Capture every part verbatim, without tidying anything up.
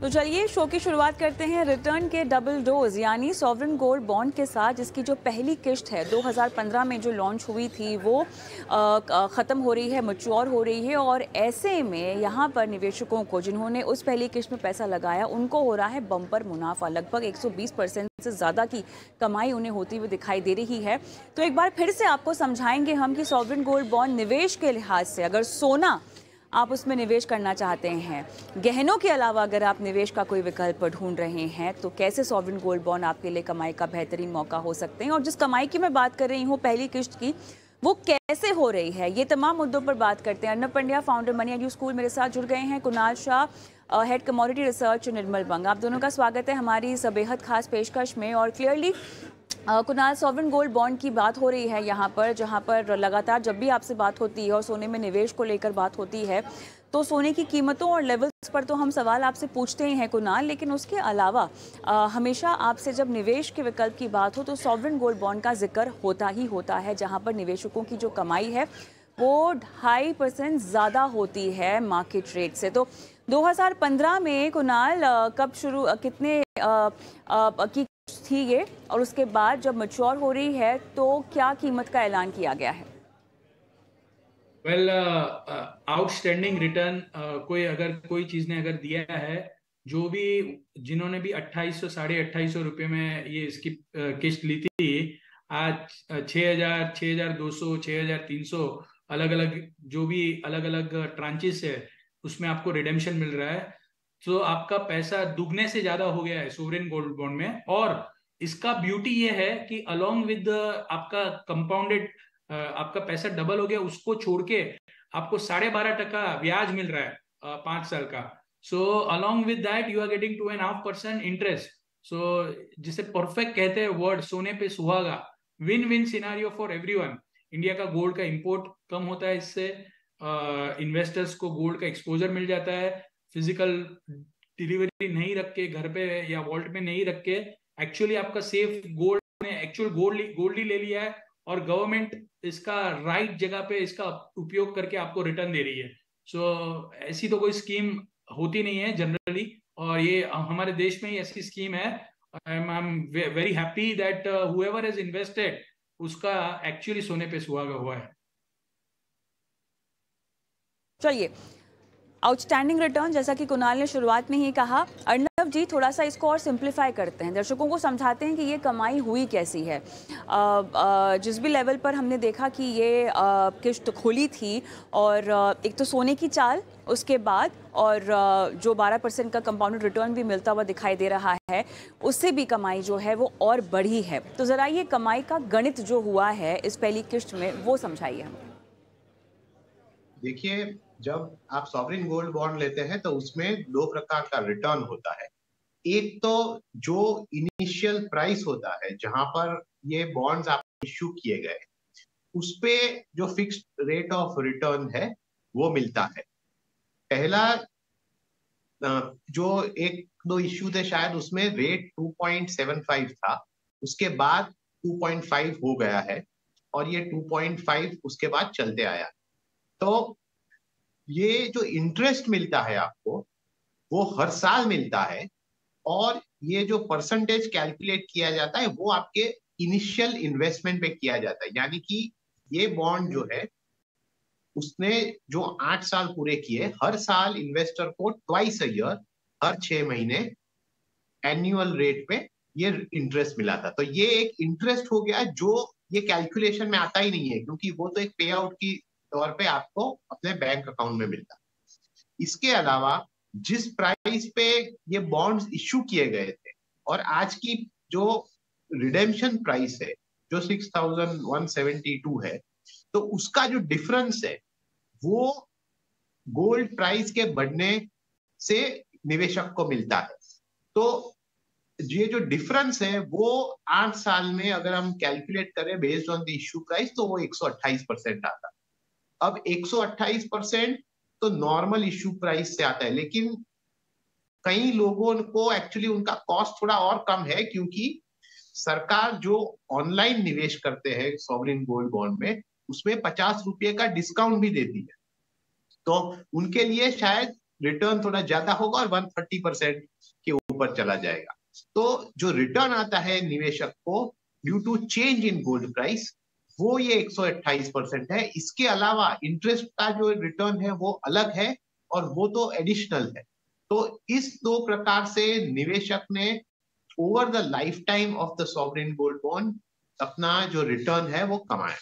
तो चलिए शो की शुरुआत करते हैं रिटर्न के डबल डोज यानी सॉवरेन गोल्ड बॉन्ड के साथ, जिसकी जो पहली किश्त है दो हज़ार पंद्रह में जो लॉन्च हुई थी वो ख़त्म हो रही है, मैच्योर हो रही है। और ऐसे में यहाँ पर निवेशकों को जिन्होंने उस पहली किश्त में पैसा लगाया उनको हो रहा है बम्पर मुनाफा। लगभग एक सौ बीस परसेंट से ज़्यादा की कमाई उन्हें होती हुई दिखाई दे रही है। तो एक बार फिर से आपको समझाएंगे हम कि सॉवरेन गोल्ड बॉन्ड निवेश के लिहाज से, अगर सोना आप उसमें निवेश करना चाहते हैं, गहनों के अलावा अगर आप निवेश का कोई विकल्प ढूंढ रहे हैं, तो कैसे सॉवरेन गोल्ड बॉन्ड आपके लिए कमाई का बेहतरीन मौका हो सकते हैं। और जिस कमाई की मैं बात कर रही हूँ पहली किश्त की, वो कैसे हो रही है, ये तमाम मुद्दों पर बात करते हैं। Arnab Pandya founder Money Edu School मेरे साथ जुड़ गए हैं, Kunal Shah head commodity research Nirmal Bang. आप दोनों का स्वागत है हमारी इस बेहद खास पेशकश में। और clearly Kunal, sovereign gold bond की बात हो रही है यहाँ पर, जहाँ पर लगातार जब भी आपसे बात होती है और सोने में निवेश को लेकर बात होती है तो सोने की कीमतों और लेवल्स पर तो हम सवाल आपसे पूछते ही हैं कुणाल, लेकिन उसके अलावा आ, हमेशा आपसे जब निवेश के विकल्प की बात हो तो सॉवरेन गोल्ड बॉन्ड का जिक्र होता ही होता है, जहाँ पर निवेशकों की जो कमाई है वो ढाई परसेंट ज़्यादा होती है मार्केट रेट से। तो दो हज़ार पंद्रह में कुणाल कब शुरू, कितने आ, आ, की थी ये, और उसके बाद जब मैच्योर हो रही है तो क्या कीमत का ऐलान किया गया है? वेल, आउटस्टैंडिंग रिटर्न कोई अगर कोई चीज ने अगर दिया है, जो भी जिन्होंने भी अट्ठाईस सौ साढ़े अट्ठाईस सौ रुपये में ये इसकी uh, किश्त ली थी, आज छः हजार छः हजार दो सौ छः हजार तीन सौ अलग अलग जो भी अलग अलग ट्रांचेस है उसमें आपको रिडेम्पशन मिल रहा है। तो आपका पैसा दुगने से ज्यादा हो गया है सोवरेन गोल्ड बॉन्ड में। और इसका ब्यूटी ये है कि अलोंग विद आपका कंपाउंडेड आपका पैसा डबल हो गया, उसको छोड़ के आपको साढ़े बारह टका ब्याज मिल रहा है पांच साल का। So along with that you are getting two and half percent interest. So जिसे परफेक्ट कहते हैं वर्ड, सोने पे सुहागा, win win scenario for everyone. India का गोल्ड का इंपोर्ट कम होता है, इससे इन्वेस्टर्स को गोल्ड का एक्सपोजर मिल जाता है। फिजिकल डिलीवरी नहीं रख के घर पे या वॉल्ट में नहीं रख के एक्चुअली आपका सेफ गोल्ड ने एक्चुअल गोल्ड गोल्ड ही ले लिया है, और गवर्नमेंट इसका राइट जगह पे इसका उपयोग करके आपको रिटर्न दे रही है। सो so, ऐसी तो कोई स्कीम होती नहीं है जनरली, और ये हमारे देश में ही ऐसी स्कीम है। I am very happy that whoever has invested उसका एक्चुअली सोने पे सुहागा हुआ है। चलिए, आउटस्टैंडिंग रिटर्न, जैसा कि कुणाल ने शुरुआत में ही कहा, अर्नब जी थोड़ा सा इसको और सिंप्लीफाई करते हैं, दर्शकों को समझाते हैं कि ये कमाई हुई कैसी है। आ, आ, जिस भी लेवल पर हमने देखा कि ये किश्त खुली थी, और आ, एक तो सोने की चाल, उसके बाद और आ, जो बारह परसेंट का कंपाउंडेड रिटर्न भी मिलता हुआ दिखाई दे रहा है, उससे भी कमाई जो है वो और बढ़ी है। तो ज़रा ये कमाई का गणित जो हुआ है इस पहली किश्त में वो समझाइए हमें। देखिए, जब आप सॉवरेन गोल्ड बॉन्ड लेते हैं तो उसमें दो प्रकार का रिटर्न होता है। एक तो जो इनिशियल प्राइस होता है जहां पर ये बॉन्ड्स आप इश्यू किए गए, उस पे जो फिक्स्ड रेट ऑफ रिटर्न है वो मिलता है। पहला जो एक दो इश्यू थे शायद उसमें rate two point seven five था, उसके बाद टू पॉइंट फाइव हो गया है, और ये टू पॉइंट फाइव उसके बाद चलते आया। तो ये जो इंटरेस्ट मिलता है आपको वो हर साल मिलता है, और ये जो परसेंटेज कैलकुलेट किया जाता है वो आपके इनिशियल इन्वेस्टमेंट पे किया जाता है। यानी कि ये बॉन्ड जो है उसने जो आठ साल पूरे किए, हर साल इन्वेस्टर को ट्वाइस अ ईयर, हर छह महीने एनुअल रेट पे ये इंटरेस्ट मिला था। तो ये एक इंटरेस्ट हो गया जो ये कैलकुलेशन में आता ही नहीं है, क्योंकि वो तो एक पे आउट की तौर पे आपको अपने बैंक अकाउंट में मिलता। इसके अलावा जिस प्राइस पे ये बॉन्ड्स इश्यू किए गए थे और आज की जो रिडेम्पशन प्राइस है जो six thousand one seventy two है, तो उसका जो डिफरेंस है वो गोल्ड प्राइस के बढ़ने से निवेशक को मिलता है। तो ये जो डिफरेंस है वो आठ साल में अगर हम कैलकुलेट करें based on the issue price तो वो एक सौ अट्ठाईस परसेंट आता है। अब एक सौ अट्ठाईस परसेंट तो नॉर्मल इश्यू प्राइस से आता है, लेकिन कई लोगों को एक्चुअली उनका कॉस्ट थोड़ा और कम है, क्योंकि सरकार जो ऑनलाइन निवेश करते हैं सॉवरेन गोल्ड बॉन्ड में उसमें पचास रुपए का डिस्काउंट भी देती है। तो उनके लिए शायद रिटर्न थोड़ा ज्यादा होगा और एक सौ तीस परसेंट के ऊपर चला जाएगा। तो जो रिटर्न आता है निवेशक को due to change in gold price, वो ये एक सौ अट्ठाईस परसेंट है। इसके अलावा इंटरेस्ट का जो रिटर्न है वो अलग है और वो तो एडिशनल है। तो इस दो प्रकार से निवेशक ने over the lifetime of the sovereign gold bond अपना जो रिटर्न है वो कमाया।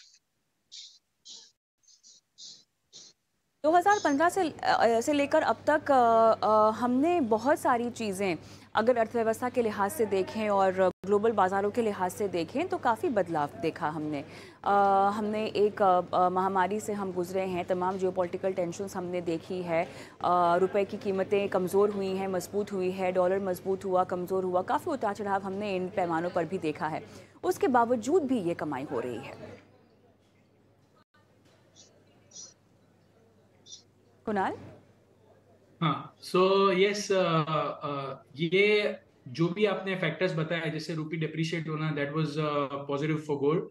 दो हज़ार पंद्रह से से लेकर अब तक आ, आ, हमने बहुत सारी चीज़ें अगर अर्थव्यवस्था के लिहाज से देखें और ग्लोबल बाज़ारों के लिहाज से देखें तो काफ़ी बदलाव देखा हमने। आ, हमने एक आ, महामारी से हम गुजरे हैं, तमाम जियोपॉलिटिकल टेंशन्स हमने देखी है, रुपए की कीमतें कमज़ोर हुई हैं, मजबूत हुई है, डॉलर मजबूत हुआ, कमज़ोर हुआ, काफ़ी उतार चढ़ाव हमने इन पैमानों पर भी देखा है। उसके बावजूद भी ये कमाई हो रही है। कुणाल? हाँ, सो यस, ये जो भी आपने फैक्टर्स बताया, जैसे रूपी डिप्रिशिएट होना, that was positive for gold.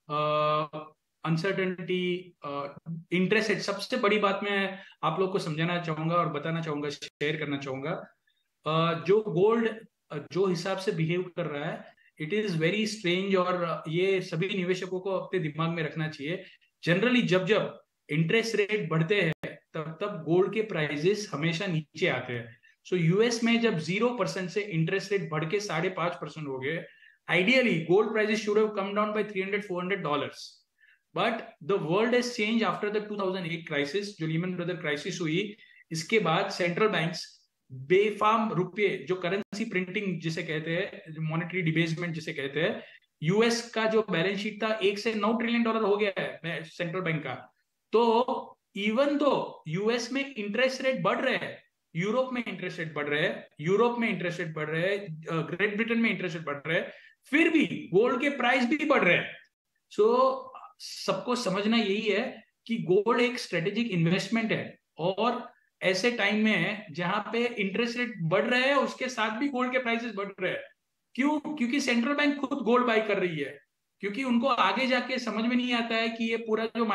Uncertainty, interest rate, सबसे बड़ी बात मैं आप लोग को समझाना चाहूंगा और बताना चाहूंगा, शेयर करना चाहूंगा। uh, जो गोल्ड uh, जो हिसाब से बिहेव कर रहा है, इट इज वेरी स्ट्रेंज, और ये सभी निवेशकों को अपने दिमाग में रखना चाहिए। जनरली जब जब इंटरेस्ट रेट बढ़ते हैं तब तब गोल्ड के प्राइजेस हमेशा नीचे आते हैं। सो यूएस में जब जीरो परसेंट से इंटरेस्ट रेट बढ़ के साढ़े पांच परसेंट हो गए, ideally gold prices should have come down by three hundred four hundred dollars, but the world has change after the two thousand eight crisis, जो लीमन ब्रदर क्राइसिस हुई। इसके बाद सेंट्रल बैंक्स बेफाम रुपये, जो करेंसी प्रिंटिंग जिसे कहते हैं, monetary डिबेसमेंट जिसे कहते हैं, यूएस का जो बैलेंस शीट था एक से नौ ट्रिलियन डॉलर हो गया है सेंट्रल बैंक का। तो इवन दो यूएस में इंटरेस्ट रेट बढ़ रहे हैं, यूरोप में इंटरेस्ट रेट बढ़ रहे हैं, यूरोप में इंटरेस्ट रेट बढ़ रहे हैं, ग्रेट ब्रिटेन में इंटरेस्ट रेट बढ़ रहे हैं, फिर भी गोल्ड के प्राइस भी बढ़ रहे हैं। सो so, सबको समझना यही है कि गोल्ड एक स्ट्रेटेजिक इन्वेस्टमेंट है, और ऐसे टाइम में है जहां पे इंटरेस्ट रेट बढ़ रहे हैं उसके साथ भी गोल्ड के प्राइसेस बढ़ रहे हैं। क्यों? क्योंकि सेंट्रल बैंक खुद गोल्ड बाय कर रही है, क्योंकि उनको आगे जाके समझ में नहीं आता है कि ये पूरा जो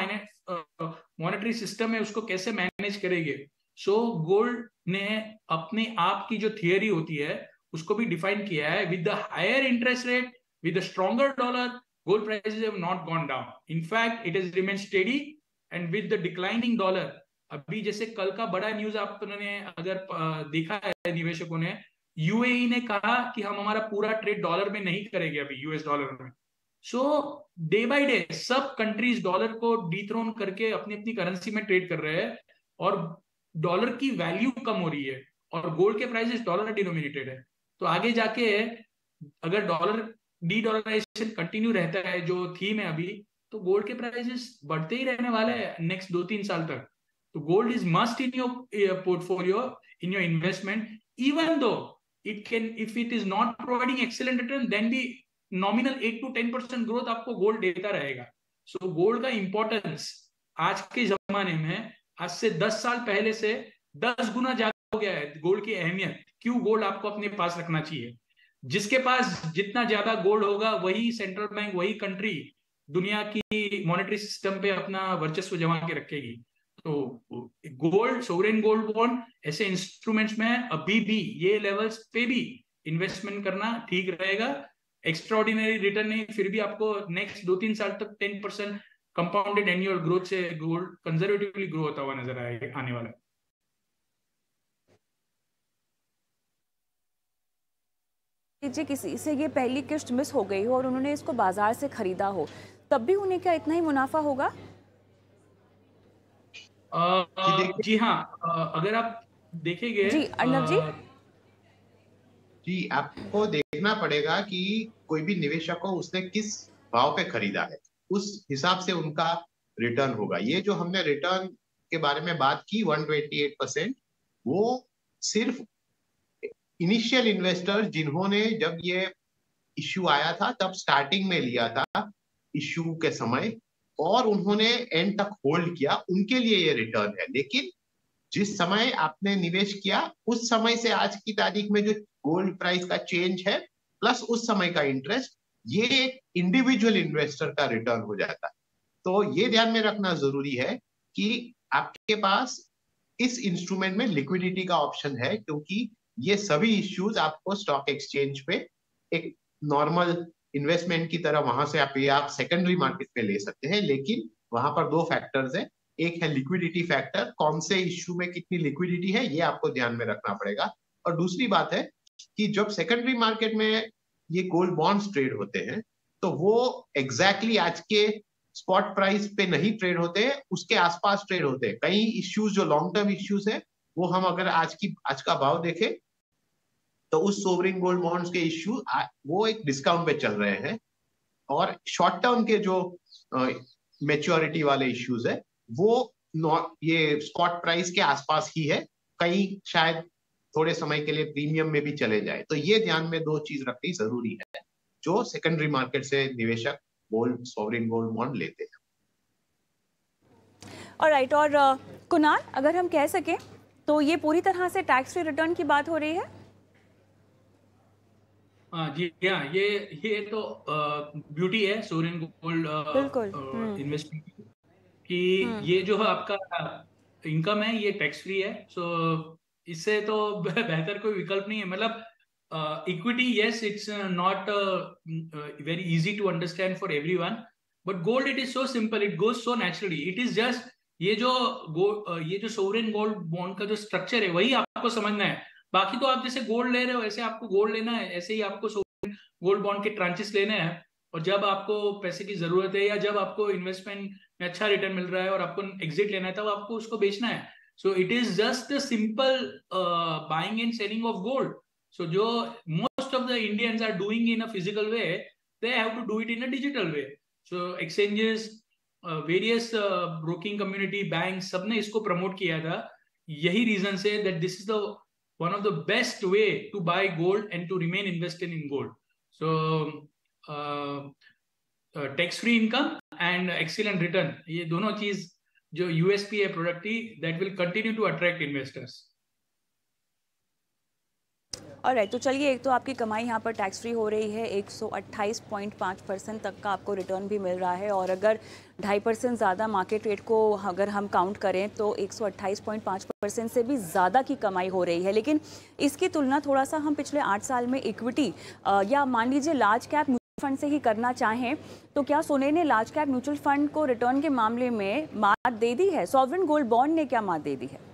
मॉनेटरी सिस्टम है उसको कैसे मैनेज करेंगे। सो so, गोल्ड ने अपने आप की जो थियरी होती है उसको भी डिफाइन किया है, with the higher interest rate, with the stronger dollar, gold prices have not gone down, in fact it has remain steady, and with the declining dollar. अभी जैसे कल का बड़ा न्यूज आपने अगर देखा है निवेशकों ने, यूएई ने कहा कि हम हमारा पूरा ट्रेड डॉलर में नहीं करेंगे अभी, यूएस डॉलर में। सो डे बाय डे सब कंट्रीज डॉलर को डिथ्रोन करके अपनी अपनी करेंसी में ट्रेड कर रहे हैं, और डॉलर की वैल्यू कम हो रही है, और गोल्ड के प्राइसेस डॉलर डिनोमिनेटेड है। तो आगे जाके अगर डॉलर डी डॉलराइजेशन कंटिन्यू रहता है, जो थीम है अभी, तो गोल्ड के प्राइसेस बढ़ते ही रहने वाले हैं नेक्स्ट दो तीन साल तक। तो gold is must in your portfolio, in your investment, even though it can, if it is not providing excellent return, then भी nominal eight to ten percent growth आपको गोल्ड देता रहेगा। सो so, गोल्ड का importance आज के जमाने में आज से दस साल पहले से दस गुना ज्यादा हो गया है। गोल्ड की अहमियत, क्यों गोल्ड आपको अपने पास रखना चाहिए? जिसके पास जितना ज्यादा गोल्ड होगा वही सेंट्रल बैंक, वही कंट्री दुनिया की मॉनेटरी सिस्टम पे अपना वर्चस्व जमा के रखेगी। तो गोल्ड, सोवरेन गोल्ड बॉन्ड ऐसे इंस्ट्रूमेंट्स में अभी भी ये लेवल्स पे भी इन्वेस्टमेंट करना ठीक रहेगा। एक्स्ट्राऑर्डिनरी रिटर्न नहीं, फिर भी आपको नेक्स्ट दो तीन साल तक ten percent compounded annual growth से गोल्ड कंजर्वेटिवली ग्रो होता हुआ नजर आएगा आने वाला। जी, किसी से ये पहली किश्त मिस हो गई हो और उन्होंने इसको बाजार से खरीदा हो, तब भी उन्हें क्या इतना ही मुनाफा होगा? आ, जी हाँ, अगर आप देखेंगे जी अर्णव जी, जी आपको देखना पड़ेगा कि कोई भी निवेशक हो उसने किस भाव पे खरीदा है, उस हिसाब से उनका रिटर्न होगा। ये जो हमने रिटर्न के बारे में बात की एक सौ अट्ठाईस परसेंट, वो सिर्फ इनिशियल इन्वेस्टर जिन्होंने जब ये इश्यू आया था तब स्टार्टिंग में लिया था इश्यू के समय, और उन्होंने एंड तक होल्ड किया, उनके लिए ये रिटर्न है। लेकिन जिस समय आपने निवेश किया उस समय से आज की तारीख में जो गोल्ड प्राइस का चेंज है प्लस उस समय का इंटरेस्ट, ये एक इंडिविजुअल इन्वेस्टर का रिटर्न हो जाता है। तो ये ध्यान में रखना जरूरी है कि आपके पास इस इंस्ट्रूमेंट में लिक्विडिटी का ऑप्शन है, क्योंकि ये सभी इश्यूज आपको स्टॉक एक्सचेंज पे एक नॉर्मल इन्वेस्टमेंट की तरह वहां से आप ये आप सेकेंडरी मार्केट पे ले सकते हैं, लेकिन वहां पर दो फैक्टर्स हैं। एक है लिक्विडिटी फैक्टर, कौन से इश्यू में कितनी लिक्विडिटी है ये आपको ध्यान में रखना पड़ेगा। और दूसरी बात है कि जब सेकेंडरी मार्केट में ये गोल्ड बॉन्ड्स ट्रेड होते हैं तो वो एग्जैक्टली exactly आज के स्पॉट प्राइस पे नहीं ट्रेड होते हैं, उसके आसपास ट्रेड होते हैं। कई इश्यूज जो लॉन्ग टर्म इश्यूज है वो हम अगर आज की आज का भाव देखें तो उस सोवरिन गोल्ड बॉन्ड्स के इश्यू वो एक डिस्काउंट पे चल रहे हैं, और शॉर्ट टर्म के जो मैच्योरिटी वाले इश्यूज है वो ये स्पॉट प्राइस के आसपास ही है, कहीं शायद थोड़े समय के लिए प्रीमियम में भी चले जाए। तो ये ध्यान में दो चीज रखनी जरूरी है जो सेकेंडरी मार्केट से निवेशक गोल्ड सोवरिन गोल्ड बॉन्ड लेते हैं। ऑलराइट, और uh, कुणाल, अगर हम कह सकें तो ये पूरी तरह से टैक्स फ्री रिटर्न की बात हो रही है? हाँ जी, हाँ, ये ये तो ब्यूटी है सोवरिन गोल्ड इन्वेस्टमेंट की, ये जो आपका इनकम है ये टैक्स फ्री है। सो इससे तो बेहतर कोई विकल्प नहीं है। मतलब equity, yes, it's not very easy to understand for everyone, but gold it is so simple, it goes so naturally. It is just ये जो गो ये जो सोवरिन गोल्ड बॉन्ड का जो स्ट्रक्चर है वही आपको समझना है। बाकी तो आप जैसे गोल्ड ले रहे हो ऐसे आपको गोल्ड लेना है, ऐसे ही आपको सोवरिन गोल्ड बॉन्ड के ट्रांचेस लेने हैं, और जब आपको पैसे की जरूरत है या जब आपको इन्वेस्टमेंट में अच्छा रिटर्न मिल रहा है और आपको एग्जिट लेना है तब आपको उसको बेचना है। So it is just the simple buying and selling of gold. So जो most of the Indians are doing in a physical way, they have to do it in a digital way. So exchanges, various broking community, bank, सबने इसको promote किया था। यही reason से that this is the one of the best way to buy gold and to remain invested in gold. So uh, uh, tax free income and excellent return, ये दोनों चीज जो यूएसपी है प्रोडक्ट की, that will continue to attract investors. Alright, तो चलिए, एक तो आपकी कमाई यहाँ पर टैक्स फ्री हो रही है, एक सौ अट्ठाईस पॉइंट पाँच परसेंट तक का आपको रिटर्न भी मिल रहा है, और अगर ढाई परसेंट ज़्यादा मार्केट रेट को अगर हम काउंट करें तो एक सौ अट्ठाईस पॉइंट पाँच परसेंट से भी ज़्यादा की कमाई हो रही है। लेकिन इसकी तुलना थोड़ा सा हम पिछले आठ साल में इक्विटी या मान लीजिए लार्ज कैप म्यूचुअल फंड से ही करना चाहें तो क्या सोने ने लार्ज कैप म्यूचुअल फंड को रिटर्न के मामले में मात दे दी है? सॉवरिन गोल्ड बॉन्ड ने क्या मात दे दी है?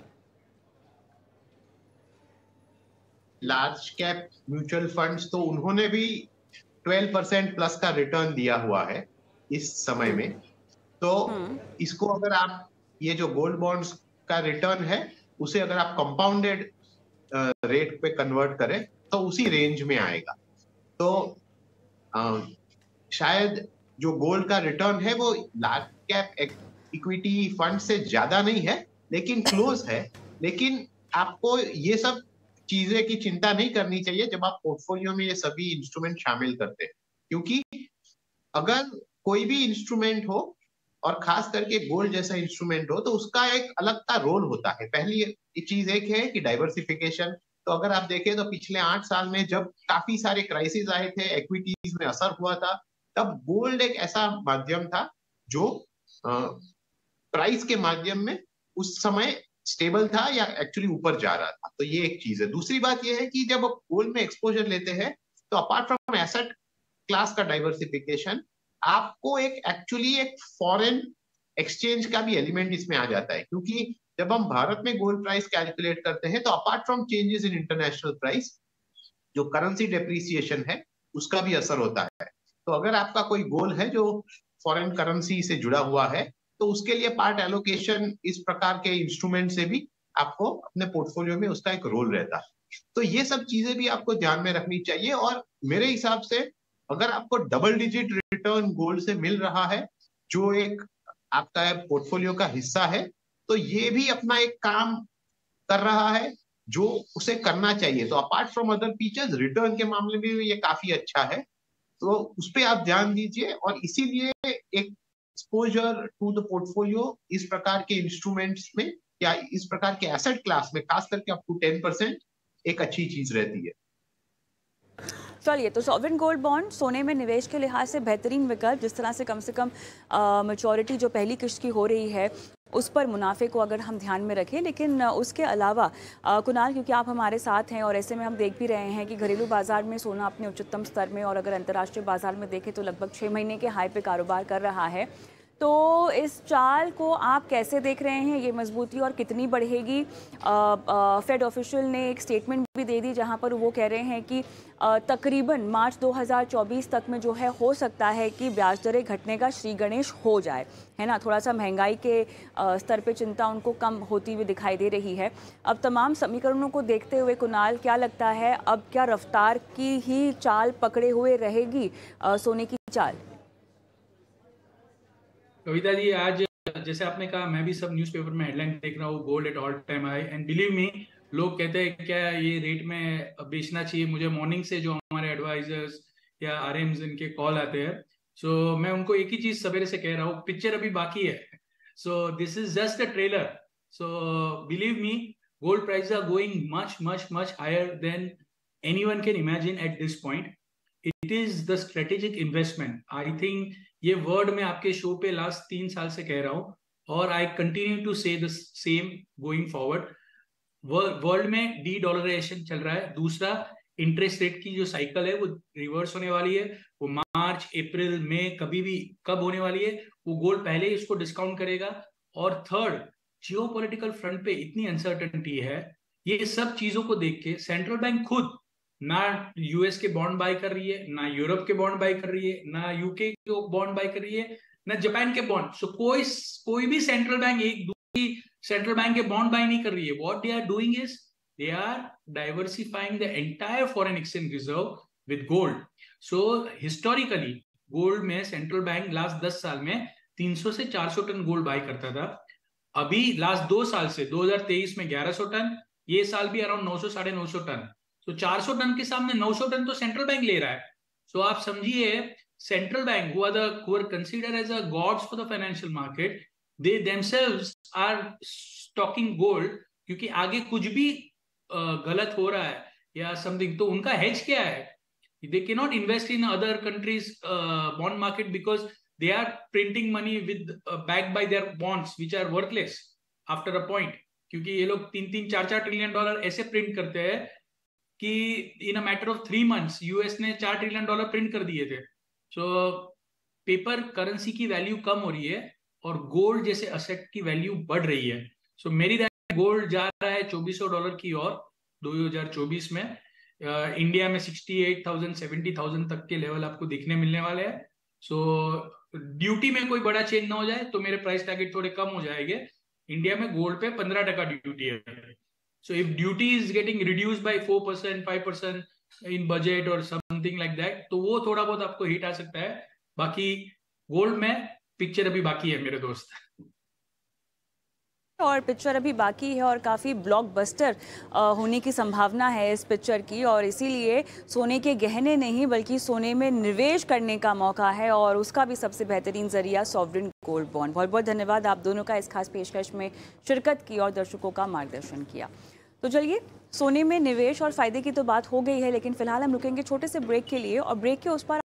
लार्ज कैप म्यूचुअल फंड्स तो उन्होंने भी बारह परसेंट प्लस का रिटर्न दिया हुआ है इस समय में। तो इसको अगर आप ये जो गोल्ड बॉन्ड्स का रिटर्न है उसे अगर आप कंपाउंडेड रेट पे कन्वर्ट करें तो उसी रेंज में आएगा। तो आ, शायद जो गोल्ड का रिटर्न है वो लार्ज कैप इक्विटी फंड से ज्यादा नहीं है, लेकिन क्लोज है। लेकिन आपको ये सब चीजें की चिंता नहीं करनी चाहिए जब आप पोर्टफोलियो में ये सभी इंस्ट्रूमेंट शामिल करते हैं, क्योंकि अगर कोई भी इंस्ट्रूमेंट हो और खास करके गोल्ड जैसा इंस्ट्रूमेंट हो तो उसका एक अलग का रोल होता है। पहली चीज एक है कि डाइवर्सिफिकेशन। तो अगर आप देखें तो पिछले आठ साल में जब काफी सारे क्राइसिस आए थे, इक्विटीज में असर हुआ था, तब गोल्ड एक ऐसा माध्यम था जो प्राइस के माध्यम में उस समय स्टेबल था या एक्चुअली ऊपर जा रहा था। तो ये एक चीज है। दूसरी बात ये है कि जब आप गोल्ड में एक्सपोजर लेते हैं तो अपार्ट फ्रॉम एसेट क्लास का डाइवर्सिफिकेशन, आपको एक एक्चुअली एक फॉरेन एक्सचेंज का भी एलिमेंट इसमें आ जाता है, क्योंकि जब हम भारत में गोल्ड प्राइस कैलकुलेट करते हैं तो apart from changes in international price, जो करेंसी डेप्रिसिएशन है उसका भी असर होता है। तो अगर आपका कोई गोल है जो फॉरेन करेंसी से जुड़ा हुआ है तो उसके लिए पार्ट एलोकेशन इस प्रकार के इंस्ट्रूमेंट से भी आपको अपने पोर्टफोलियो में उसका एक रोल रहता है। तो ये सब चीजें भी आपको ध्यान में रखनी चाहिए। और मेरे हिसाब से अगर आपको डबल डिजिट रिटर्न गोल्ड से मिल रहा है जो एक आपका पोर्टफोलियो का हिस्सा है, तो ये भी अपना एक काम कर रहा है जो उसे करना चाहिए। तो apart from other features, return के मामले में भी ये काफी अच्छा है, तो उस पर आप ध्यान दीजिए। और इसीलिए एक एक्सपोजर टू द पोर्टफोलियो इस प्रकार के इंस्ट्रूमेंट्स में या इस प्रकार के एसेट क्लास में खास करके अप टू टेन परसेंट एक अच्छी चीज रहती है। चलिए, तो सॉवरिन गोल्ड बॉन्ड सोने में निवेश के लिहाज से बेहतरीन विकल्प, जिस तरह से कम से कम मैच्योरिटी जो पहली किश्त की हो रही है उस पर मुनाफे को अगर हम ध्यान में रखें। लेकिन उसके अलावा कुणाल, क्योंकि आप हमारे साथ हैं और ऐसे में हम देख भी रहे हैं कि घरेलू बाजार में सोना अपने उच्चतम स्तर में, और अगर अंतर्राष्ट्रीय बाजार में देखें तो लगभग छः महीने के हाई पे कारोबार कर रहा है, तो इस चाल को आप कैसे देख रहे हैं? ये मजबूती और कितनी बढ़ेगी? फेड ऑफिशियल ने एक स्टेटमेंट भी दे दी जहां पर वो कह रहे हैं कि आ, तकरीबन मार्च दो हज़ार चौबीस तक में जो है हो सकता है कि ब्याज दरें घटने का श्री गणेश हो जाए, है ना। थोड़ा सा महंगाई के आ, स्तर पे चिंता उनको कम होती हुई दिखाई दे रही है। अब तमाम समीकरणों को देखते हुए कुणाल, क्या लगता है अब क्या रफ्तार की ही चाल पकड़े हुए रहेगी आ, सोने की चाल? कविता जी, आज जैसे आपने कहा, मैं भी सब न्यूज़पेपर में हेडलाइन देख रहा हूँ, gold at all time high, and believe me, लोग कहते हैं क्या ये रेट में बेचना चाहिए। मुझे मॉर्निंग से जो हमारे एडवाइजर्स या आरएम्स इनके कॉल आते हैं, सो so, मैं उनको एक ही चीज सवेरे से कह रहा हूँ, पिक्चर अभी बाकी है। So this is just a trailer. So believe me, gold price are going much much much higher than anyone can imagine at this point. It is the strategic investment. I think ये word मैं आपके show पे last तीन साल से कह रहा हूँ, और I continue to say the same going forward. World में डी डॉलराइजेशन चल रहा है। दूसरा, इंटरेस्ट रेट की जो साइकिल है वो रिवर्स होने वाली है। वो मार्च, अप्रैल, मई, कभी भी कब होने वाली है, वो गोल्ड पहले ही इसको डिस्काउंट करेगा। और थर्ड, जियोपॉलिटिकल फ्रंट पे इतनी अनसर्टेनिटी है। ये सब चीजों को देख के सेंट्रल बैंक खुद ना यूएस के बॉन्ड बाय कर रही है, ना यूरोप के बॉन्ड बाय कर रही है, ना यूके के बॉन्ड बाय कर रही है, ना जापान के बॉन्ड। सो कोई कोई भी सेंट्रल बैंक एक दूसरी सेंट्रल बैंक के बॉन्ड बाय नहीं कर रही है। What they are doing is they are diversifying the entire foreign exchange reserve with gold. So historically gold में सेंट्रल बैंक लास्ट दस साल में तीन सौ से चार सौ टन गोल्ड बाय करता था। अभी लास्ट दो साल से दो हज़ार तेईस में ग्यारह सौ टन, ये साल भी अराउंड नौ सौ साढ़े नौ सौ टन। तो चार सौ टन के सामने नौ सौ टन तो सेंट्रल बैंक ले रहा है। सो so आप समझिए, central bank who are the who are considered as a gods for the financial market, they themselves are stocking gold, क्योंकि आगे कुछ भी गलत हो रहा है या समथिंग, तो उनका हेज क्या है? they cannot invest in other countries uh, bond market because they are printing money with uh, backed by their bonds which are worthless after a point। क्योंकि ये लोग तीन तीन चार चार ट्रिलियन डॉलर ऐसे प्रिंट करते हैं कि in a matter of three months US ने चार ट्रिलियन डॉलर प्रिंट कर दिए थे। सो पेपर करेंसी की वैल्यू कम हो रही है और गोल्ड जैसे असेट की वैल्यू बढ़ रही है। सो so, मेरी राय, गोल्ड जा रहा है चौबीस सौ डॉलर की ओर दो हज़ार चौबीस में। uh, इंडिया में sixty eight thousand seventy thousand तक के लेवल आपको दिखने मिलने वाले हैं। सो so, ड्यूटी में कोई बड़ा चेंज ना हो जाए तो मेरे प्राइस टारगेट थोड़े कम हो जाएंगे। इंडिया में गोल्ड पे पंद्रह टका ड्यूटी है। So if duty is getting reduced by four percent, five percent in budget or something like that, तो वो थोड़ा बहुत आपको हिट आ सकता है। बाकी गोल्ड में पिक्चर अभी बाकी है मेरे दोस्त, और पिक्चर अभी बाकी है और काफ़ी ब्लॉकबस्टर होने की संभावना है इस पिक्चर की, और इसीलिए सोने के गहने नहीं बल्कि सोने में निवेश करने का मौका है, और उसका भी सबसे बेहतरीन जरिया सॉवरेन गोल्ड बॉन्ड। बहुत बहुत धन्यवाद आप दोनों का इस खास पेशकश में शिरकत की और दर्शकों का मार्गदर्शन किया। तो चलिए, सोने में निवेश और फायदे की तो बात हो गई है, लेकिन फिलहाल हम रुकेंगे छोटे से ब्रेक के लिए, और ब्रेक के उस पर